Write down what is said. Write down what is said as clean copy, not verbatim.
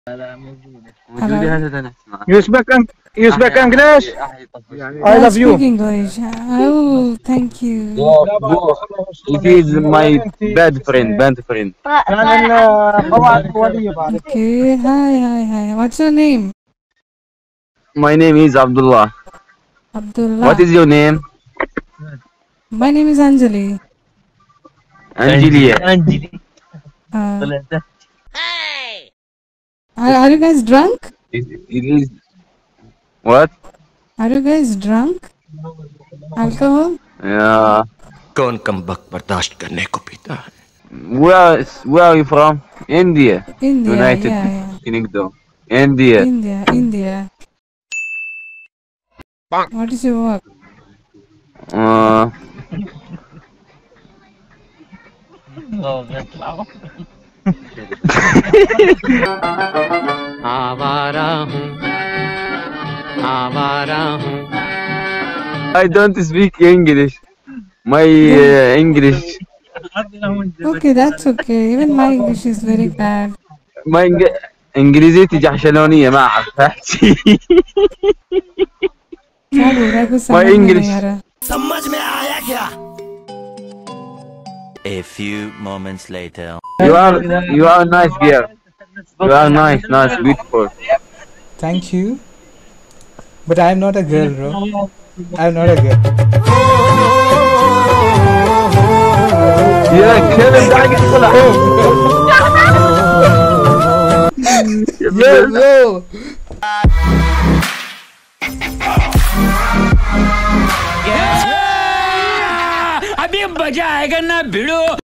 You speak English? I love you. Speak English. Oh, thank you. It is my bad friend. Okay. Hi. What's your name? My name is Abdullah. Abdullah. What is your name? My name is Anjali. Angelia. Are you guys drunk? It is what? Are you guys drunk? Alcohol? Yeah. कौन कम बक बर्दाश्त करने को पीता है? Where are you from? India. India. United Yeah. Kingdom. India. India. What is your work? I don't speak English. My English. Okay, that's okay. Even my English is very bad. ما انجليزيتي جحشلونية ما اعرف احكي. My English. समझ में आया क्या? A few moments later. You are a nice girl. You are nice, beautiful. Thank you. But I'm not a girl, bro. I'm not a girl. Yeah, Kevin, Yo. अभी मजा आएगा ना भिड़ो।